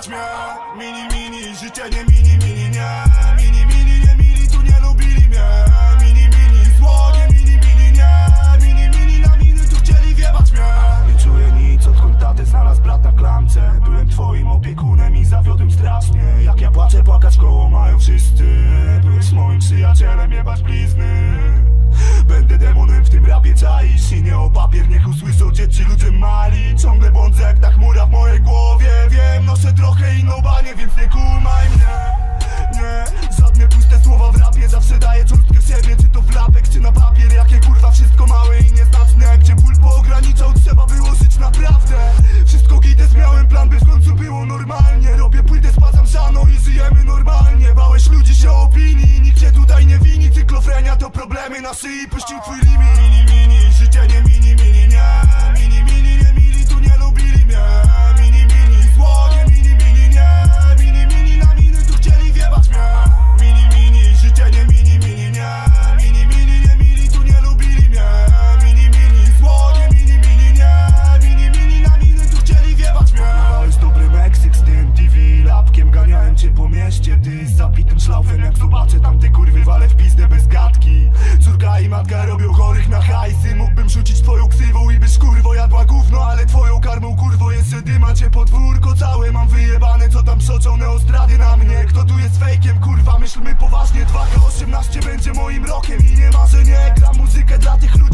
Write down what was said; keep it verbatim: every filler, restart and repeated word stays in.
wjebać mnie. Mini, mini, życie nie mini, mini, nie. Mini, mini, nie mili, tu nie lubili mnie. Mini, mini, zło, nie mini, mini, nie. Mini, mini, na miny, tu chcieli wjebać mnie. Nie czuję nic, odkąd tatę znalazł brat na klamce. Byłem twoim opiekunem i zawiodłem strasznie. Jak ja płaczę, płakać koło mają wszyscy. Byłeś moim przyjacielem, jebać blizny. Będę demonem w tym rapie, czaisz? I nie o papier, niech usłyszą cię ci ludzie mali. Ciągle błądzę jak ta chmura w mojej głowie. Wiem, noszę trochę inną banię, więc nie kumaj mnie. Nie, żadne puste słowa w rapie. Zawsze daję cząstkę siebie, czy to w rapek, czy na papier. Jakie kurwa wszystko małe i nieznaczne. Gdzie ból poograniczał, trzeba było żyć naprawdę. Wszystko gites, miałem plan, by w końcu było normalnie. Robię płytę, spadzam siano i żyjemy normalnie. Bałeś ludzi się opinii, nikt cię tutaj nie wini. Cyklofrenia to problemy na szyi, puścił twój limit. Mini, mini, życie nie mini, mini, nie. Mini, mini, nie mili, tu nie lubili mnie. Mini, mini, zło, nie mini, mini, nie. Mini, mini, na miny, tu chcieli wjebać mnie. Mini, mini, życie nie mini, mini, nie. Mini, mini, nie mili, tu nie lubili mnie. Mini, mini, zło, nie mini, mini, nie. Mini, mini, na miny, tu chcieli wjebać mnie. Jest dobry Meksyk z tym T V lapkiem. Ganiałem cię po mieście, ty z zapitym szlaufem. Jak zobaczę tamte kurwy, walę w pizdę bez gadki. Córka i matka robią chorych na hajsy. Mógłbym rzucić twoją ksywą i byś kurwo jadła gówno. Ale twoją karmą kurwo jest, że dymacie podwórko całe. Mam wyjebane, co tam przoczą neostrady na mnie. Kto tu jest fejkiem, kurwa, myślmy poważnie. Dwa K osiemnaście będzie moim rokiem i nie ma, że nie gram muzykę dla tych ludzi,